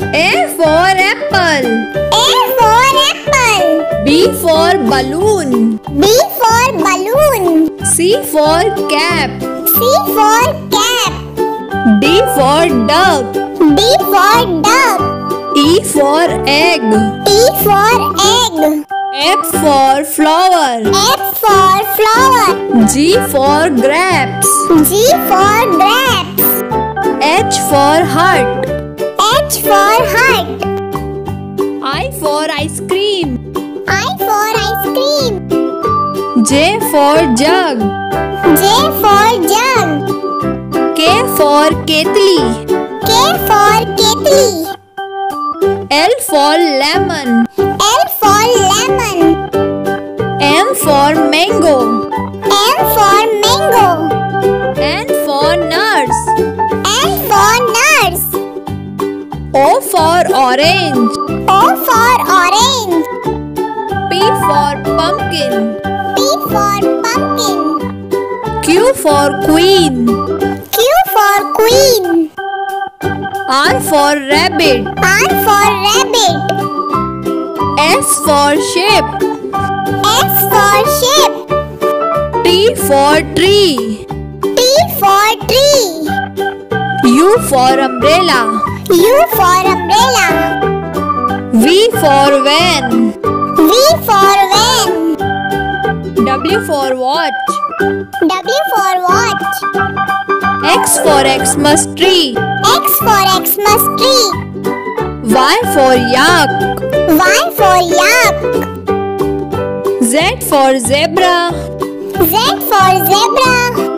A for apple. A for apple. B for balloon. B for balloon. C for cap. C for cap. D for duck. D for duck. E for egg. E for egg. F for flower. F for flower. G for grapes. G for grapes. H for heart. H for heart. I for ice cream. I for ice cream. J for jug. J for jug. K for kettle. K for kettle. L for lemon. L for lemon. M for mango. M for mango. N for nurse. N for nurse. O for orange. O for orange. P for pumpkin. P for pumpkin. Q for queen. Q for queen. R for rabbit. R for rabbit. S for sheep. S for sheep. T for tree. T for tree. U for umbrella. U for umbrella. V for van. V for van. W for watch. W for watch. X for Xmas tree. X for Xmas tree. Y for yak. Y for yak. Z for zebra. Z for zebra.